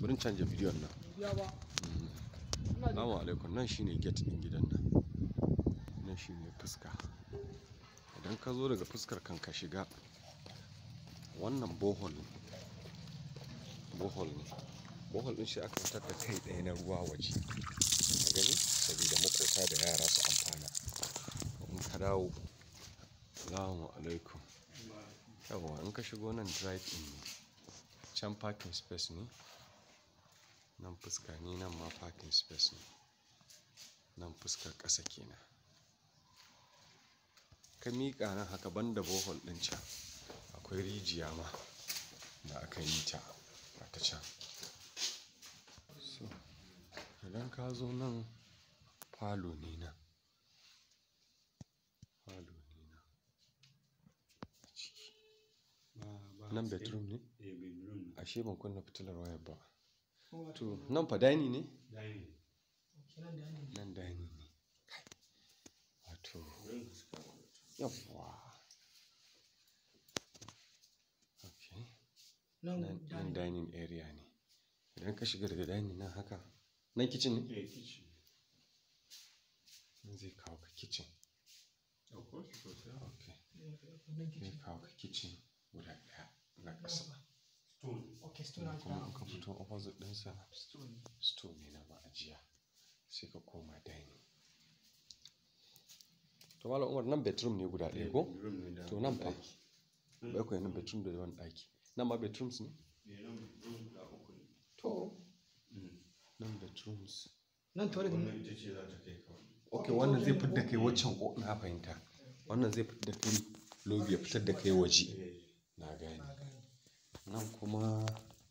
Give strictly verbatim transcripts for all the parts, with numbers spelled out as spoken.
Burin canja bidiyon nan. Assalamu alaikum, nan shine gate din gidan nan. Nan shine fuska. Idan ka zo daga fuskar kan ka shiga, wannan bohol ne. Bohol ne. Bohol din shi aka fitar da kai ɗaya na ruwa waje. Ka gani? Saboda makota da yara su amfana. In ka dawo, assalamu alaikum. Yawa in ka shigo nan drive in ne. Can parking space ne. Nan fuska ne, nan ma parking space ne. Nan fuskar ƙasa kenan. Ka miƙa nan haka banda bohol ɗin can. Akwai rijiya ma da aka yi ta a ta can. So, idan ka zo nan falo ne nan. Falo ne nan. Nan bedroom ne? Ashe ban kunna fitilar wayar ba. To, nan fa dining ne? Nan dining ne. Wato, yawwa. Okay. Nan dining area ne. Idan ka shiga daga dining nan haka. Nan kitchen ne? Eh, kitchen. Nan zai kawo ka kitchen. Okay. Zai kawo ka kitchen guda ɗaya na ƙasa. Stone. Okay, stone. Kuma in ka fito opposite ɗinsa stone ne na ma'ajiya. Sai ka koma dining. To Malam Umar nan bedroom ne guda ɗaya ko? To nan fa. Bai koyi nan bedroom da wani ɗaki. Nan ma bedrooms ne? Nan bedroom guda uku ne. To. Nan bedrooms. Nan toilet ne. Wannan ita ce za ta kai kawai. Okay, wannan zai fitar da kai waccan ko na fahimta. Wannan zai fitar da kai lobby ya fitar da kai waje. Na gane. Nan kuma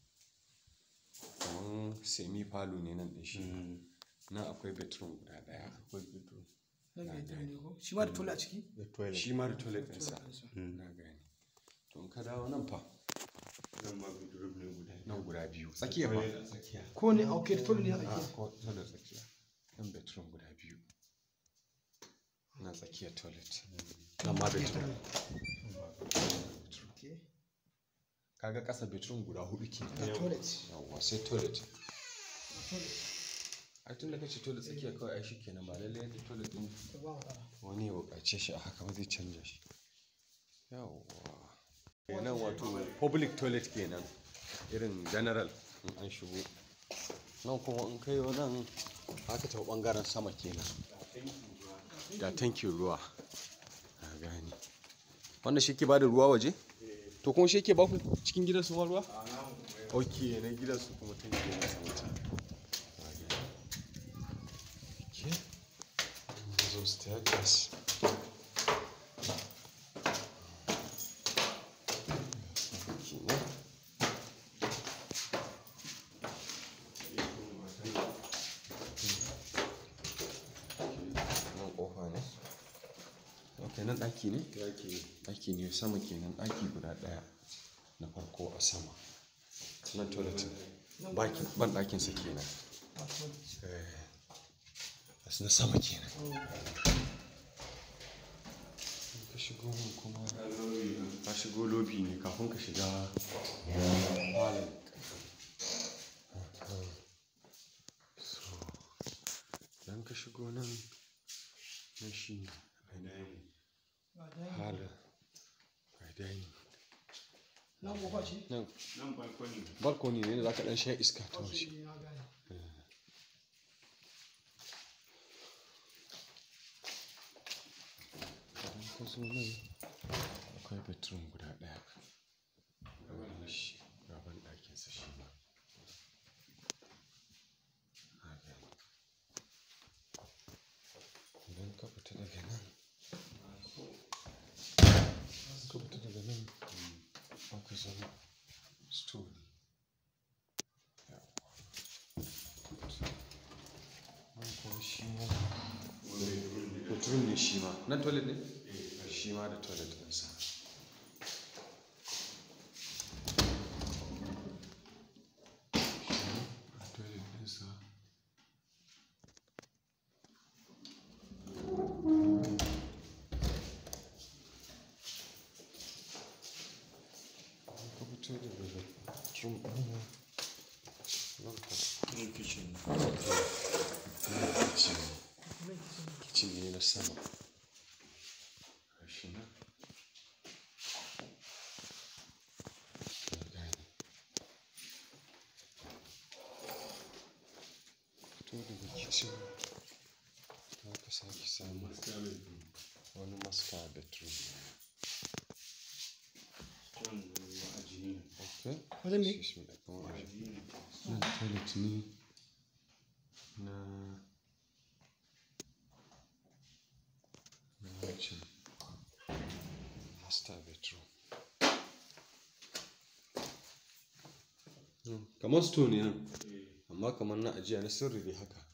kaman semi falo ne nan ɗin shi. Nan akwai bedroom guda ɗaya. Akwai bedroom. Nan bedroom ne ko? Shi ma da toilet a ciki? Da toilet. Shi ma da toilet ɗinsa. Na gane. To in ka dawo nan fa. Nan ma bedroom ne guda. Nan guda biyu. Tsakiya fa. Toilet a tsakiya. Ko ne okay, da toilet ne a Ah, tsakiya. ko toilet tsakiya. Nan bedroom guda biyu. Nan tsakiyar toilet. Nan ma bedroom. Okay. Kaga ƙasa bedroom guda hudu ke. Da toilet. Yawwa sai toilet. Toilet. Ai tun da kace toilet tsakiya kawai ai shikenan ba lallai yadda toilet din To ba matsala. wani ya buƙace shi a haka ba zai canja shi. Yawwa. Kenan wato public toilet kenan. Irin general in an shigo. Nan kuma in kai nan haka ta bangaren sama kenan. Ga tankin ruwa. Na gane. Wannan shi ke bada ruwa waje? To kuma shi ke baku cikin gidan su ma ruwa? Ok, na gidan su kuma tanki ne sama ta. Ok. Zo staircase. Nan ɗaki ne? Ɗaki ne sama kenan, ɗaki guda ɗaya na farko a sama. Nan toilet ban ɗakinsa kenan. Na sama kenan. Ka shigo mun kuma ka shigo lobby ne kafin ka shiga falon. So, idan ka shigo nan, nan shi ne halin ga dining. Nan kofa ce? Nan Nan balcony. balcony ne da za ka ɗan sha iska ta waje. Idan ka zo nan akwai bedroom guda ɗaya. Gaban shi, gaban ɗakinsa shi ma. Idan ka fita daga nan, ka fita daga nan, aka zama store ne. Nan kuma shi ma bedroom ne shi ma. Nan toilet ne? Shi ma da toilet ɗinsa. Toilet ɗinsa. Ka fito daga bedroom ɗin nan sama gashi nan ka gane fito daga kicin za ka sake samu master bedroom. wani master bedroom Can ma'aji ne. okay Wajen me? shi ne kuma waje Ma'aji ne. nan toilet ne na na wancan master bedroom Hmm, kamar store ne nan Eh, amma kamar na ajiya na sirri dai haka